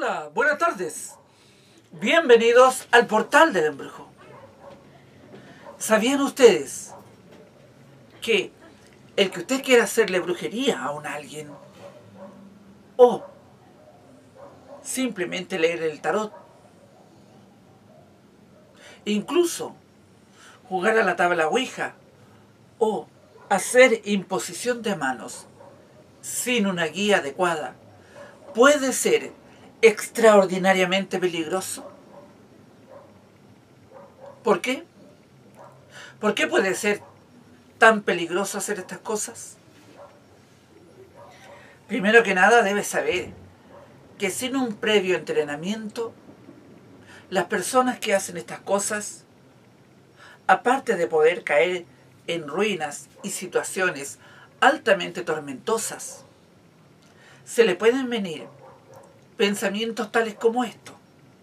Hola, buenas tardes. Bienvenidos al portal del embrujo. ¿Sabían ustedes que el que usted quiera hacerle brujería a alguien o simplemente leer el tarot, incluso jugar a la tabla ouija o hacer imposición de manos sin una guía adecuada, puede ser extraordinariamente peligroso? ¿Por qué? ¿Por qué puede ser tan peligroso hacer estas cosas? Primero que nada, debes saber que sin un previo entrenamiento, las personas que hacen estas cosas, aparte de poder caer en ruinas y situaciones altamente tormentosas, se le pueden venir pensamientos tales como estos.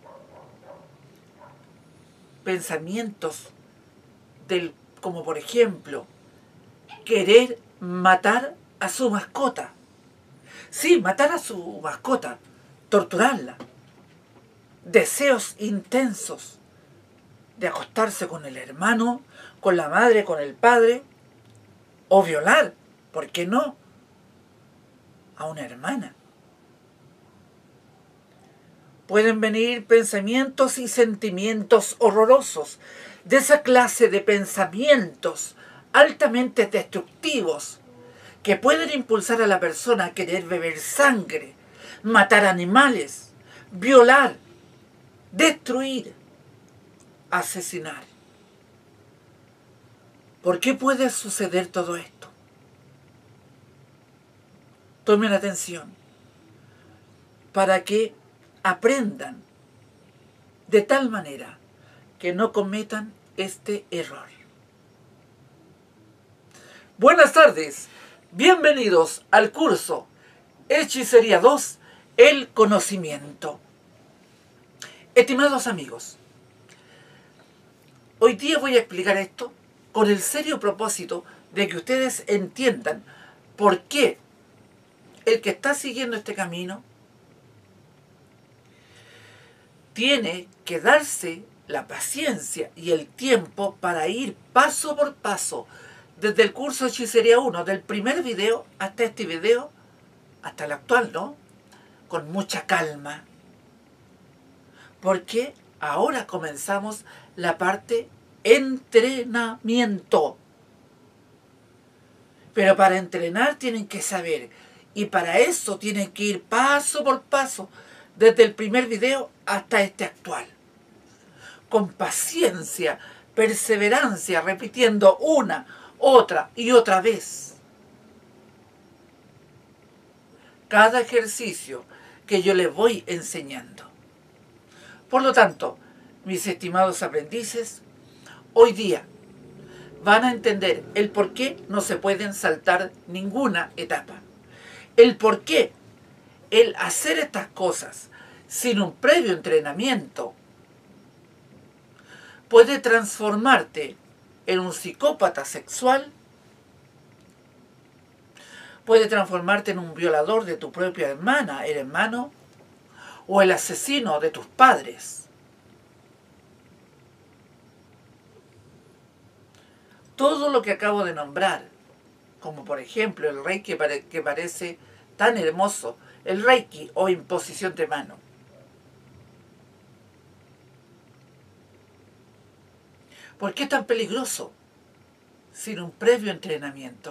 Pensamientos como por ejemplo, querer matar a su mascota. Sí, matar a su mascota, torturarla. Deseos intensos de acostarse con el hermano, con la madre, con el padre, o violar, ¿por qué no?, a una hermana. Pueden venir pensamientos y sentimientos horrorosos, de esa clase de pensamientos altamente destructivos que pueden impulsar a la persona a querer beber sangre, matar animales, violar, destruir, asesinar. ¿Por qué puede suceder todo esto? Tomen atención para que aprendan de tal manera que no cometan este error. Buenas tardes, bienvenidos al curso Hechicería 2, el conocimiento. Estimados amigos, hoy día voy a explicar esto con el serio propósito de que ustedes entiendan por qué el que está siguiendo este camino tiene que darse la paciencia y el tiempo para ir paso por paso, desde el curso Hechicería 1, del primer video hasta este video, hasta el actual, ¿no? Con mucha calma. Porque ahora comenzamos la parte entrenamiento. Pero para entrenar tienen que saber, y para eso tienen que ir paso por paso, desde el primer video hasta este actual. Con paciencia, perseverancia, repitiendo una, otra y otra vez cada ejercicio que yo les voy enseñando. Por lo tanto, mis estimados aprendices, hoy día van a entender el por qué no se pueden saltar ninguna etapa. El por qué el hacer estas cosas sin un previo entrenamiento puede transformarte en un psicópata sexual, puede transformarte en un violador de tu propia hermana, el hermano, o el asesino de tus padres. Todo lo que acabo de nombrar, como por ejemplo el reiki que parece tan hermoso, el reiki o imposición de mano. ¿Por qué es tan peligroso sin un previo entrenamiento?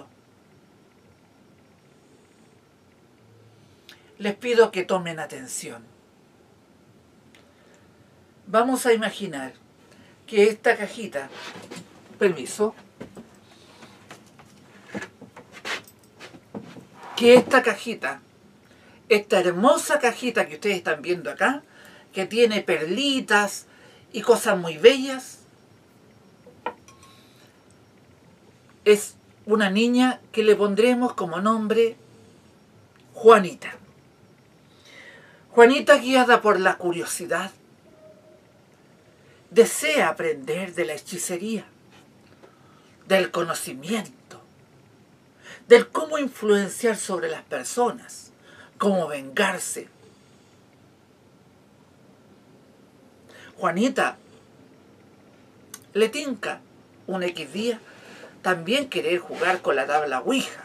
Les pido que tomen atención. Vamos a imaginar que esta cajita, permiso, que esta cajita, esta hermosa cajita que ustedes están viendo acá, que tiene perlitas y cosas muy bellas, es una niña que le pondremos como nombre Juanita. Juanita, guiada por la curiosidad, desea aprender de la hechicería, del conocimiento, del cómo influenciar sobre las personas, cómo vengarse. Juanita le tinca un X día también querer jugar con la tabla Ouija.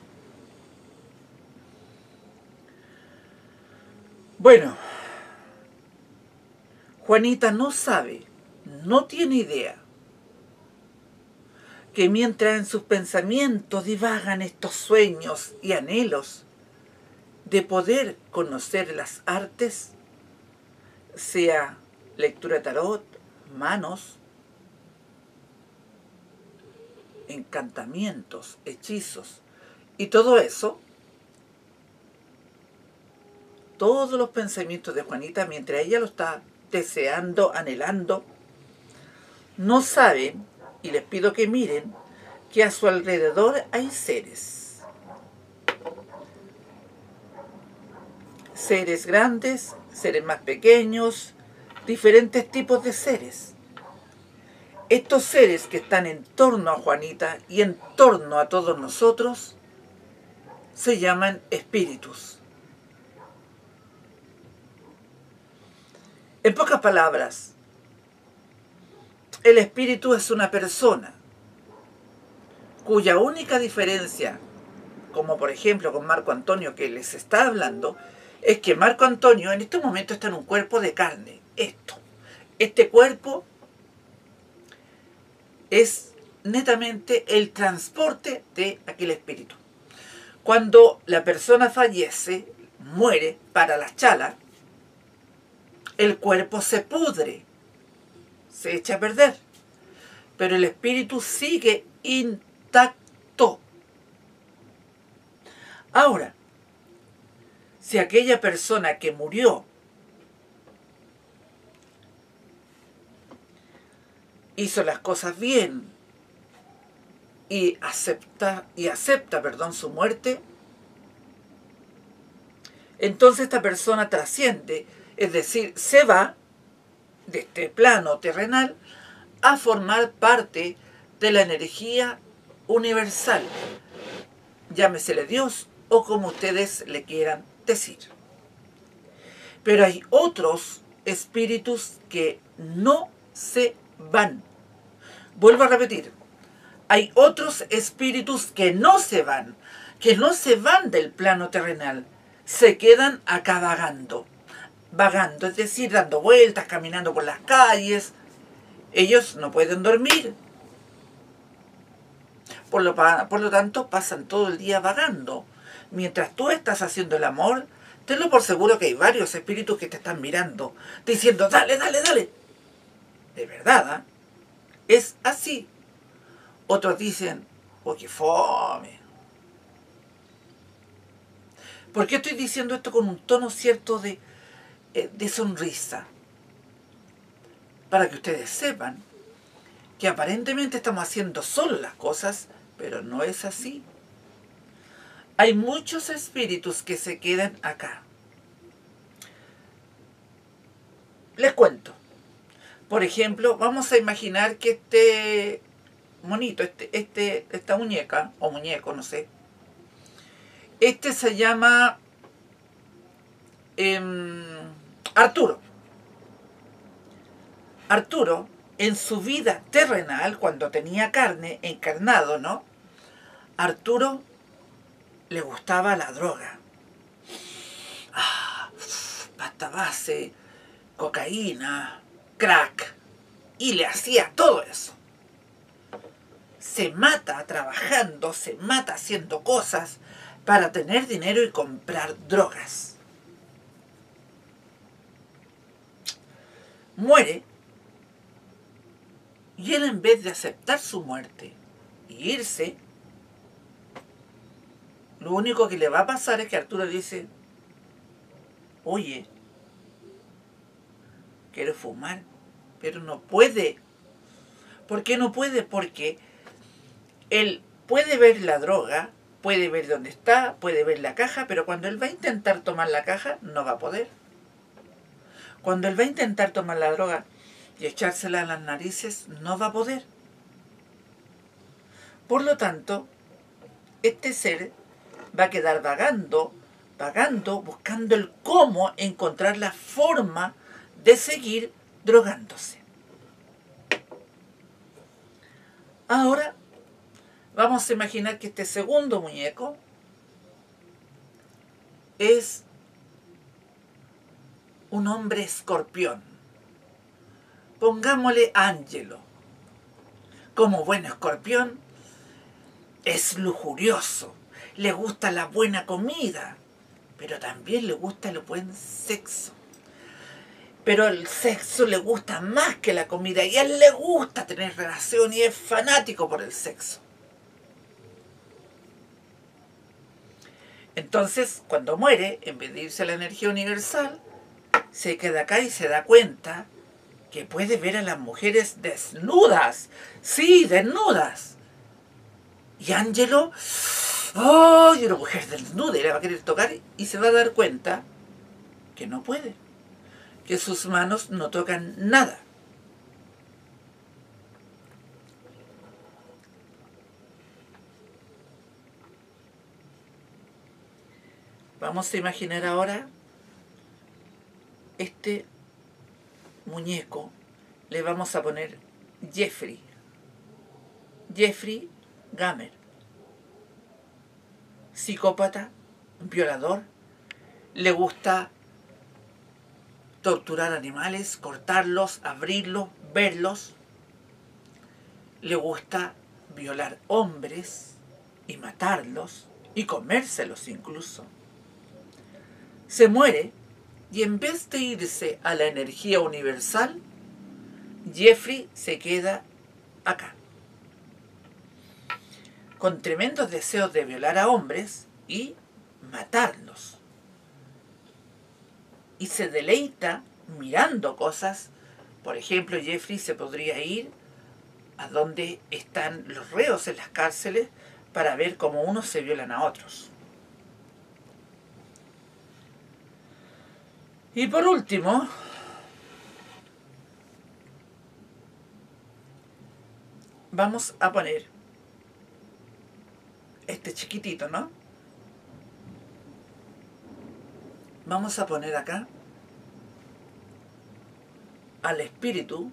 Bueno, Juanita no sabe, no tiene idea, que mientras en sus pensamientos divagan estos sueños y anhelos de poder conocer las artes, sea lectura de tarot, manos, encantamientos, hechizos y todo eso, todos los pensamientos de Juanita, mientras ella lo está deseando, anhelando, no saben, y les pido que miren, que a su alrededor hay seres. Seres grandes, seres más pequeños, diferentes tipos de seres. Estos seres que están en torno a Juanita y en torno a todos nosotros se llaman espíritus. En pocas palabras, el espíritu es una persona cuya única diferencia, como por ejemplo con Marco Antonio que les está hablando, es que Marco Antonio en este momento está en un cuerpo de carne. Este cuerpo es netamente el transporte de aquel espíritu. Cuando la persona fallece, muere para la chala, el cuerpo se pudre, se echa a perder, pero el espíritu sigue intacto. Ahora, si aquella persona que murió hizo las cosas bien y acepta su muerte, entonces esta persona trasciende, es decir, se va de este plano terrenal a formar parte de la energía universal, llámesele Dios o como ustedes le quieran decir. Pero hay otros espíritus que no se van. Vuelvo a repetir, hay otros espíritus que no se van del plano terrenal, se quedan acá vagando, es decir, dando vueltas, caminando por las calles. Ellos no pueden dormir, por lo tanto pasan todo el día vagando. Mientras tú estás haciendo el amor, tenlo por seguro que hay varios espíritus que te están mirando, diciendo, dale, dale, dale. De verdad, es así. Otros dicen, oh, qué fome. ¿Por qué estoy diciendo esto con un tono cierto de sonrisa? Para que ustedes sepan que aparentemente estamos haciendo solo las cosas, pero no es así. Hay muchos espíritus que se quedan acá. Les cuento. Por ejemplo, vamos a imaginar que este monito, esta muñeca, o muñeco, no sé, se llama Arturo. Arturo, en su vida terrenal, cuando tenía carne, encarnado, ¿no? Arturo le gustaba la droga. Pasta base, cocaína, crack. Y le hacía todo eso. Se mata trabajando, se mata haciendo cosas para tener dinero y comprar drogas. Muere. Y él, en vez de aceptar su muerte y irse, lo único que le va a pasar es que Arturo dice, oye, quiero fumar, pero no puede. ¿Por qué no puede? Porque él puede ver la droga, puede ver dónde está, puede ver la caja, pero cuando él va a intentar tomar la caja, no va a poder. Cuando él va a intentar tomar la droga y echársela a las narices, no va a poder. Por lo tanto, este ser va a quedar vagando, buscando el cómo encontrar la forma de seguir drogándose. Ahora vamos a imaginar que este segundo muñeco es un hombre escorpión. Pongámosle Ángelo. Como buen escorpión, es lujurioso, le gusta la buena comida, pero también le gusta el buen sexo. Pero el sexo le gusta más que la comida y a él le gusta tener relación y es fanático por el sexo. Entonces, cuando muere, en vez de irse a la energía universal, se queda acá y se da cuenta que puede ver a las mujeres desnudas. Sí, desnudas. Y Ángelo, ¡oh! Y una mujer desnuda y la va a querer tocar y se va a dar cuenta que no puede. Que sus manos no tocan nada. Vamos a imaginar ahora este muñeco, le vamos a poner Jeffrey. Jeffrey Dahmer. Psicópata, violador, le gusta torturar animales, cortarlos, abrirlos, verlos. Le gusta violar hombres y matarlos y comérselos incluso. Se muere y en vez de irse a la energía universal, Jeffrey se queda acá, con tremendos deseos de violar a hombres y matarlos. Y se deleita mirando cosas. Por ejemplo, Jeffrey se podría ir a donde están los reos en las cárceles para ver cómo unos se violan a otros. Y por último, vamos a poner este chiquitito, ¿no? Vamos a poner acá al espíritu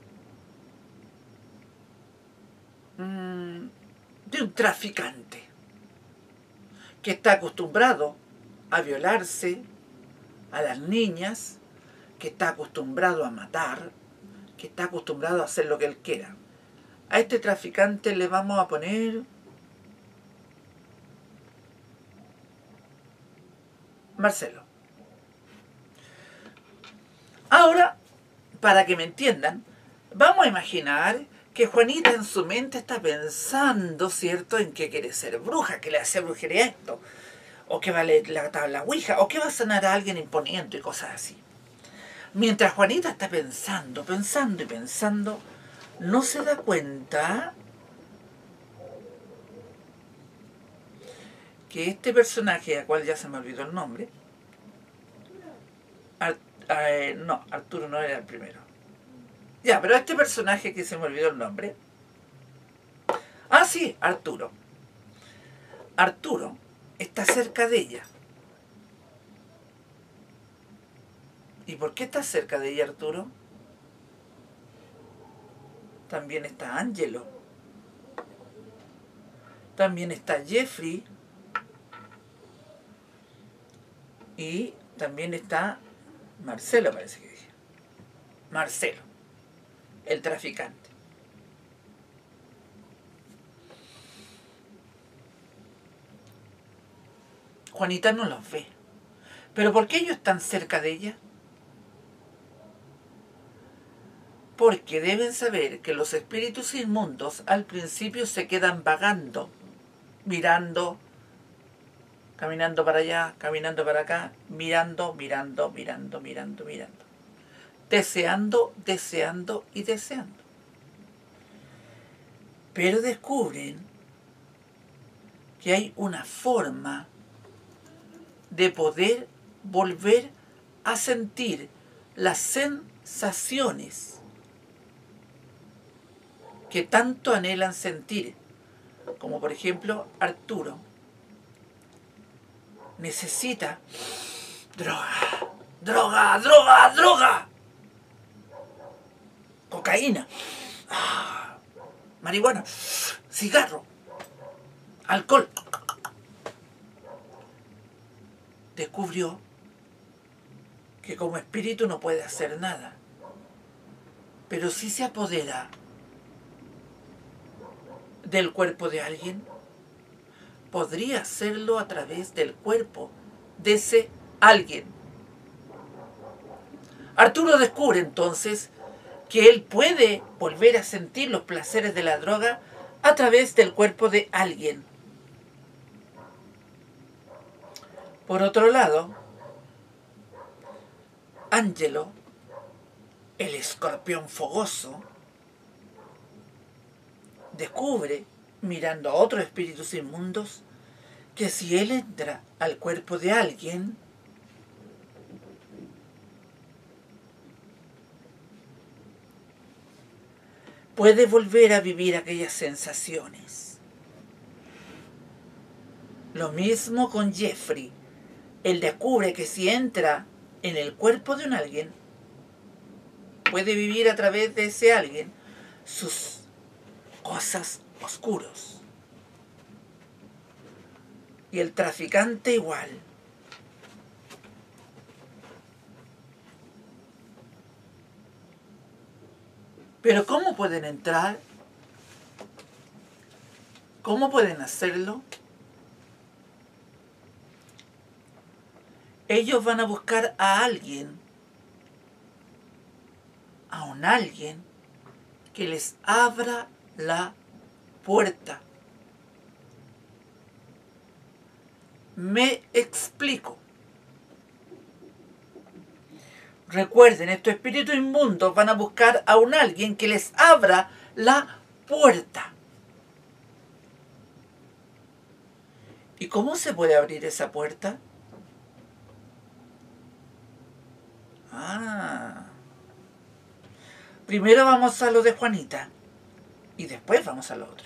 de un traficante que está acostumbrado a violarse a las niñas, que está acostumbrado a matar, que está acostumbrado a hacer lo que él quiera. A este traficante le vamos a poner Marcelo. Ahora, para que me entiendan, vamos a imaginar que Juanita en su mente está pensando, ¿cierto?, en que quiere ser bruja, que le hace brujería esto, o que va a leer la tabla Ouija, o que va a sanar a alguien imponiendo y cosas así. Mientras Juanita está pensando, pensando y pensando, no se da cuenta que este personaje, al cual ya se me olvidó el nombre, no, Arturo no era el primero. Ya, pero este personaje que se me olvidó el nombre. Ah, sí, Arturo. Arturo está cerca de ella. ¿Y por qué está cerca de ella Arturo? También está Ángelo. También está Jeffrey. Y también está Marcelo, parece que dije. Marcelo, el traficante. Juanita no los ve. ¿Pero por qué ellos están cerca de ella? Porque deben saber que los espíritus inmundos al principio se quedan vagando, mirando, caminando para allá, caminando para acá, mirando, mirando, mirando, mirando, mirando. Deseando, deseando y deseando. Pero descubren que hay una forma de poder volver a sentir las sensaciones que tanto anhelan sentir, como por ejemplo Arturo necesita droga, droga, droga, droga. cocaína, marihuana, cigarro, alcohol. Descubrió que como espíritu no puede hacer nada, pero si se apodera del cuerpo de alguien, podría hacerlo a través del cuerpo de ese alguien. Arturo descubre entonces que él puede volver a sentir los placeres de la droga a través del cuerpo de alguien. Por otro lado, Ángelo, el escorpión fogoso, descubre, mirando a otros espíritus inmundos, que si él entra al cuerpo de alguien, puede volver a vivir aquellas sensaciones. Lo mismo con Jeffrey. Él descubre que si entra en el cuerpo de un alguien, puede vivir a través de ese alguien sus cosas oscuros. Y el traficante igual. Pero ¿cómo pueden entrar? ¿Cómo pueden hacerlo? Ellos van a buscar a alguien, a un alguien que les abra la puerta. Me explico. Recuerden, estos espíritus inmundos van a buscar a un alguien que les abra la puerta. ¿Y cómo se puede abrir esa puerta? Primero vamos a lo de Juanita y después vamos a lo otro.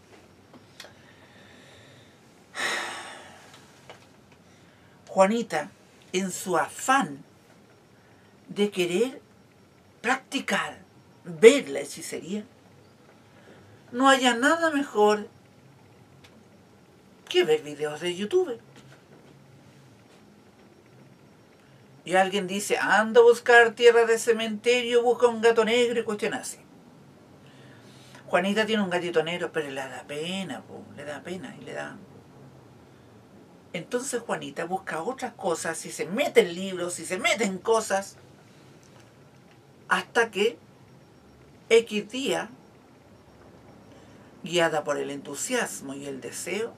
Juanita, en su afán de querer practicar, ver la hechicería, no haya nada mejor que ver videos de YouTube. Y alguien dice, anda a buscar tierra de cementerio, busca un gato negro y cuestiones así. Juanita tiene un gatito negro, pero le da pena, le da pena y le da... Entonces Juanita busca otras cosas, y se mete en libros, y se mete en cosas, hasta que X día, guiada por el entusiasmo y el deseo,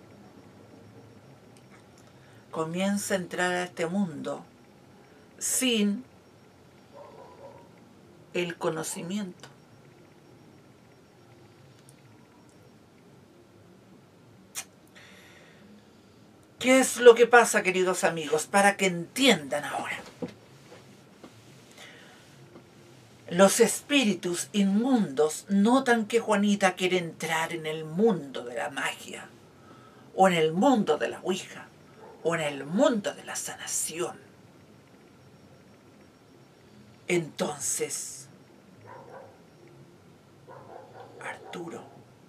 comienza a entrar a este mundo sin el conocimiento. ¿Qué es lo que pasa, queridos amigos? Para que entiendan ahora. Los espíritus inmundos notan que Juanita quiere entrar en el mundo de la magia, o en el mundo de la ouija, o en el mundo de la sanación. Entonces, Arturo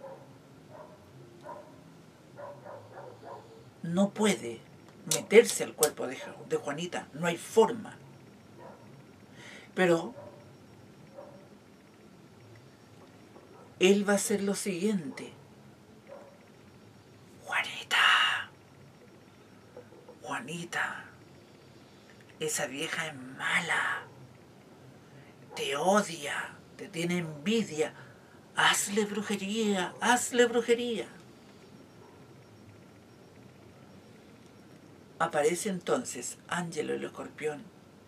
no puede meterse al cuerpo de Juanita, no hay forma. Pero él va a hacer lo siguiente. Juanita, esa vieja es mala, te odia, te tiene envidia, hazle brujería, hazle brujería. Aparece entonces Ángelo el escorpión.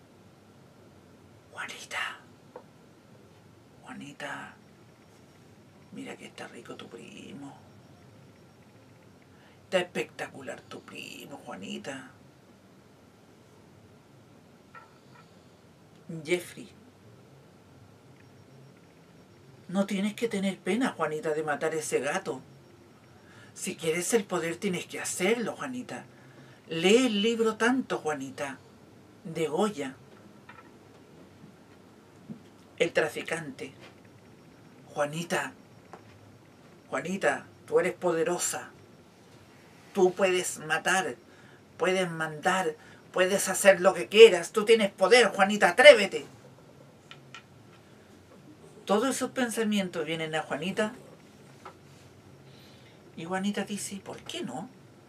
Juanita, mira que está rico tu primo. Está espectacular tu primo, Juanita. Jeffrey, no tienes que tener pena, Juanita, de matar a ese gato. Si quieres el poder tienes que hacerlo, Juanita. Lee el libro tanto, Juanita, de Goya, el traficante. Juanita, Juanita, tú eres poderosa. Tú puedes matar, puedes mandar, puedes hacer lo que quieras. Tú tienes poder, Juanita, atrévete. Todos esos pensamientos vienen a Juanita. Y Juanita dice, ¿por qué no?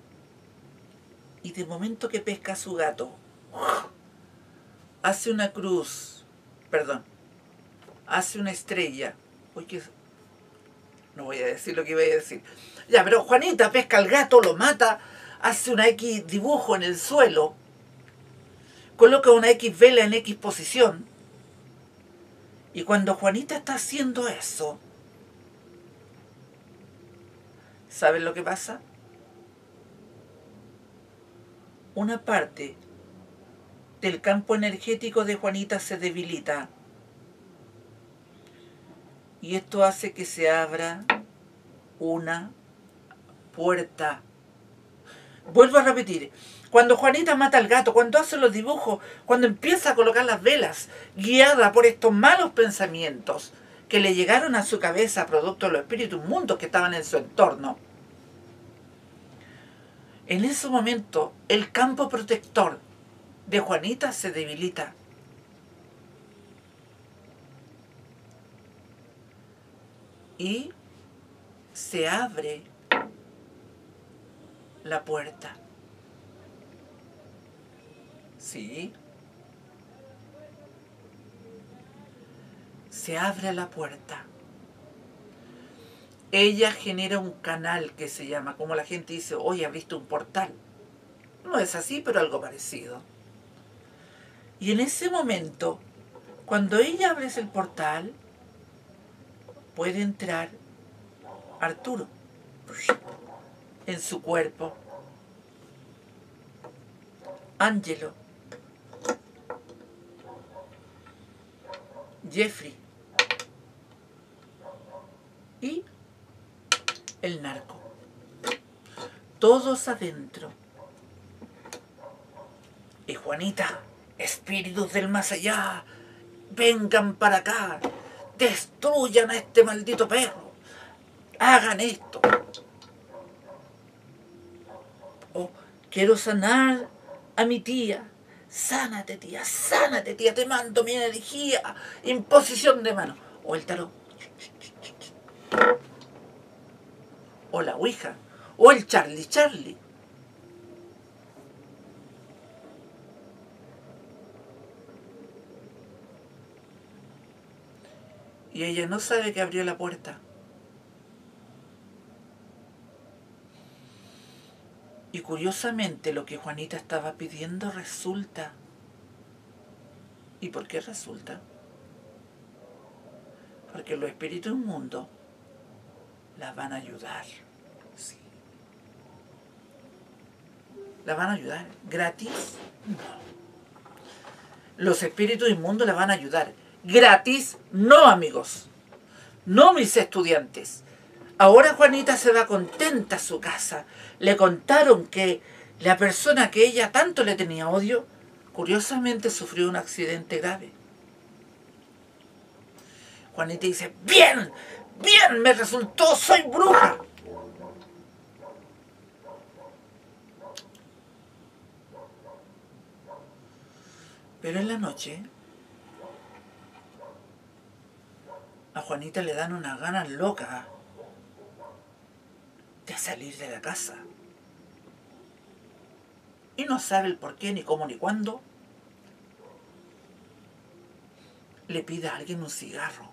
Y de momento que pesca a su gato, hace una cruz, perdón, hace una estrella. Uy, que no voy a decir lo que iba a decir. Ya, pero Juanita pesca al gato, lo mata, hace una X dibujo en el suelo, coloca una X vela en X posición. Y cuando Juanita está haciendo eso, ¿saben lo que pasa? Una parte del campo energético de Juanita se debilita. Y esto hace que se abra una puerta. Vuelvo a repetir. Cuando Juanita mata al gato, cuando hace los dibujos, cuando empieza a colocar las velas, guiada por estos malos pensamientos que le llegaron a su cabeza producto de los espíritus mundos que estaban en su entorno, en ese momento el campo protector de Juanita se debilita. Y se abre la puerta. Sí. Se abre la puerta. Ella genera un canal que se llama, como la gente dice, hoy abriste un portal. No es así, pero algo parecido. Y en ese momento, cuando ella abre el portal, puede entrar Arturo en su cuerpo, Ángelo, Jeffrey y el narco. Todos adentro. Y Juanita, espíritus del más allá, vengan para acá, destruyan a este maldito perro, hagan esto. Oh, quiero sanar a mi tía. Sánate, tía, te mando mi energía. Imposición de mano. O el tarot. O la ouija. O el Charlie. Y ella no sabe que abrió la puerta. Y curiosamente lo que Juanita estaba pidiendo resulta. ¿Y por qué resulta? Porque los espíritus inmundos la van a ayudar. Sí. ¿La van a ayudar? ¿Gratis? No. Los espíritus inmundos la van a ayudar. ¿Gratis? No, amigos. No, mis estudiantes. Ahora Juanita se va contenta a su casa. Le contaron que la persona que ella tanto le tenía odio, curiosamente sufrió un accidente grave. Juanita dice, bien, me resultó, soy bruja. Pero en la noche, a Juanita le dan unas ganas locas de salir de la casa. Y no sabe el por qué, ni cómo, ni cuándo. Le pide a alguien un cigarro.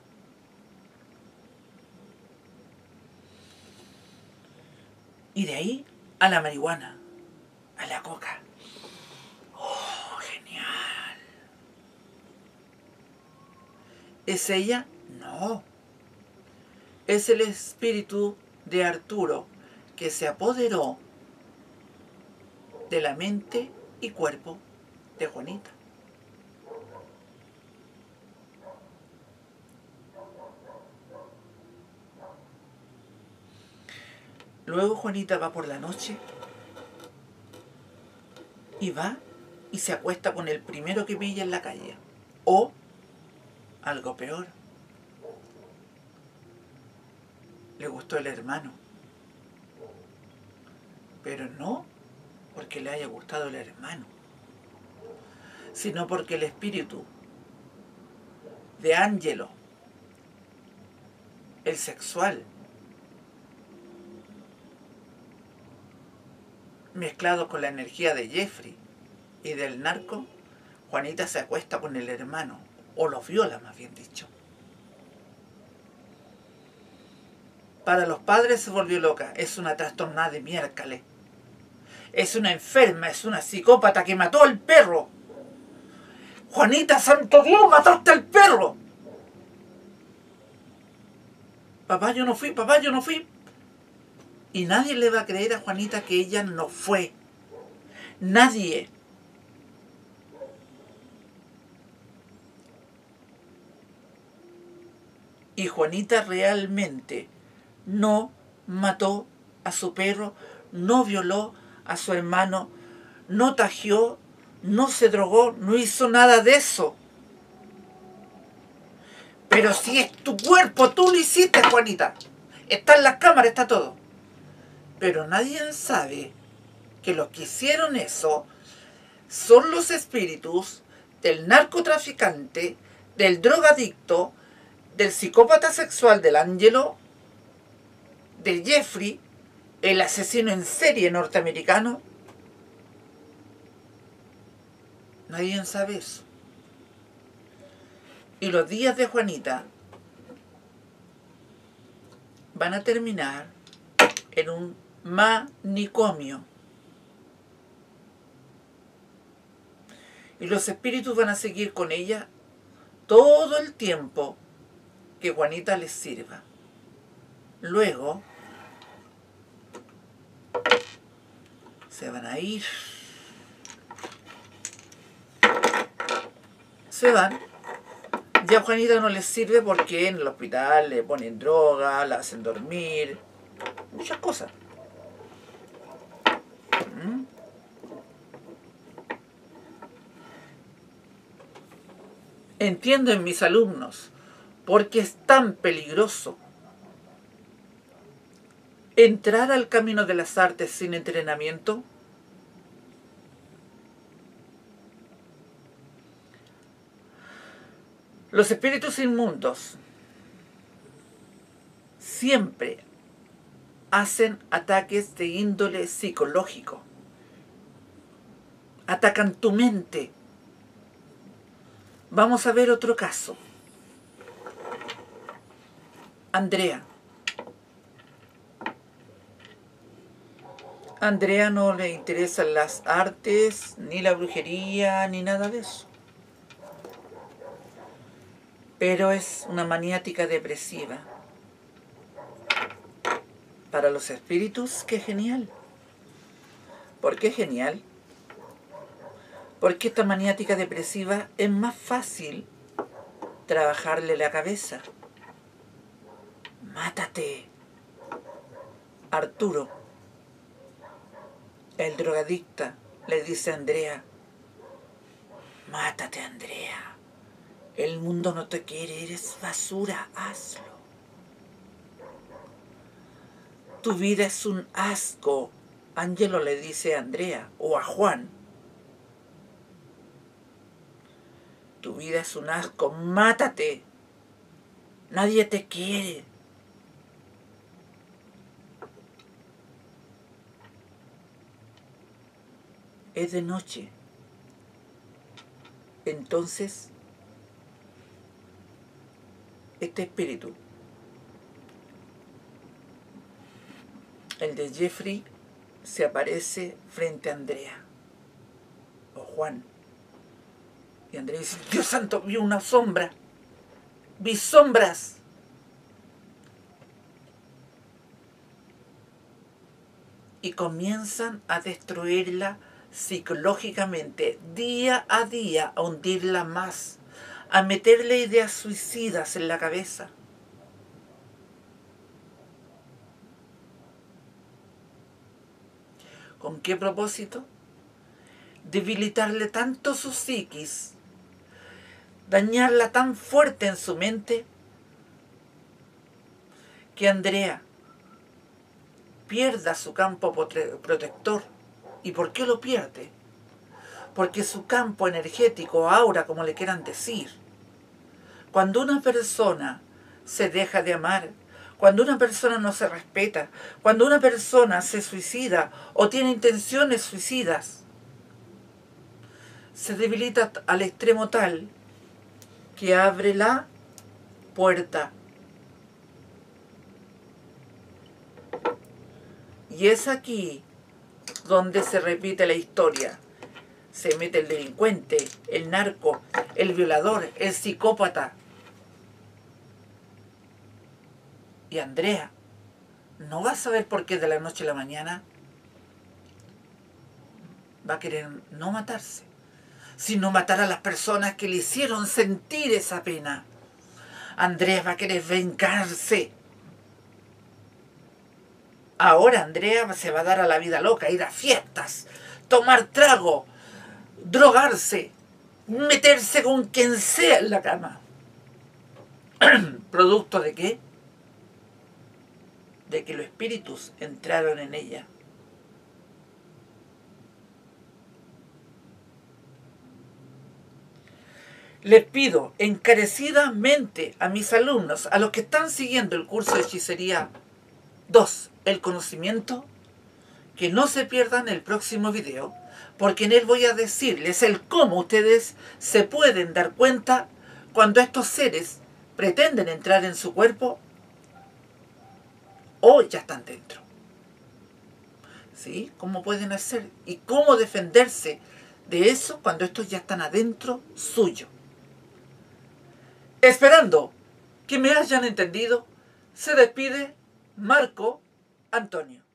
Y de ahí a la marihuana, a la coca. ¡Oh, genial! ¿Es ella? No. Es el espíritu de Arturo que se apoderó de la mente y cuerpo de Juanita. Luego Juanita va por la noche y va y se acuesta con el primero que pilla en la calle. O, algo peor, le gustó el hermano. Pero no porque le haya gustado el hermano, sino porque el espíritu de Ángelo, el sexual, mezclado con la energía de Jeffrey y del narco, Juanita se acuesta con el hermano, o lo viola más bien dicho. Para los padres se volvió loca, es una trastornada de miércoles. Es una enferma, es una psicópata que mató al perro. Juanita, santo Dios, mataste al perro. Papá, yo no fui, papá, yo no fui. Y nadie le va a creer a Juanita que ella no fue. Nadie. Y Juanita realmente no mató a su perro, no violó a su hermano, no tajió, no se drogó, no hizo nada de eso. Pero si es tu cuerpo, tú lo hiciste, Juanita. Está en las cámaras, está todo. Pero nadie sabe que los que hicieron eso son los espíritus del narcotraficante, del drogadicto, del psicópata sexual del Ángelo, de Jeffrey, el asesino en serie norteamericano. Nadie sabe eso. Y los días de Juanita van a terminar en un manicomio. Y los espíritus van a seguir con ella todo el tiempo que Juanita les sirva. Luego se van a ir. Se van. Ya a Juanita no les sirve porque en el hospital le ponen droga, la hacen dormir, muchas cosas. Entiendo en mis alumnos porque es tan peligroso entrar al camino de las artes sin entrenamiento. Los espíritus inmundos siempre hacen ataques de índole psicológico. Atacan tu mente. Vamos a ver otro caso. Andrea. A Andrea no le interesan las artes, ni la brujería, ni nada de eso. Pero es una maniática depresiva. Para los espíritus, qué genial. ¿Por qué genial? Porque esta maniática depresiva es más fácil trabajarle la cabeza. Mátate. Arturo, el drogadicta, le dice a Andrea, mátate, Andrea. El mundo no te quiere, eres basura, hazlo. Tu vida es un asco. Ángelo le dice a Andrea o a Juan. Tu vida es un asco, mátate. Nadie te quiere. Es de noche. Entonces, este espíritu, el de Jeffrey, se aparece frente a Andrea o Juan. Y Andrea dice, Dios santo, vi una sombra. Vi sombras. Y comienzan a destruirla psicológicamente, día a día, a hundirla más, a meterle ideas suicidas en la cabeza. ¿Con qué propósito? Debilitarle tanto su psiquis, dañarla tan fuerte en su mente, que Andrea, pierda su campo protector. ¿Y por qué lo pierde? Porque su campo energético, aura, como le quieran decir, cuando una persona se deja de amar, cuando una persona no se respeta, cuando una persona se suicida o tiene intenciones suicidas, se debilita al extremo tal que abre la puerta. Y es aquí donde se repite la historia. Se mete el delincuente, el narco, el violador, el psicópata. Y Andrea no va a saber por qué de la noche a la mañana va a querer no matarse, sino matar a las personas que le hicieron sentir esa pena. Andrea va a querer vengarse. Ahora Andrea se va a dar a la vida loca, ir a fiestas, tomar trago, drogarse, meterse con quien sea en la cama. ¿Producto de qué? De que los espíritus entraron en ella. Les pido encarecidamente a mis alumnos, a los que están siguiendo el curso de hechicería 2, el conocimiento, que no se pierdan el próximo video, porque en él voy a decirles el cómo ustedes se pueden dar cuenta cuando estos seres pretenden entrar en su cuerpo o ya están dentro. ¿Sí? ¿Cómo pueden hacer? Y cómo defenderse de eso cuando estos ya están adentro suyo. Esperando que me hayan entendido, se despide Marco Antonio.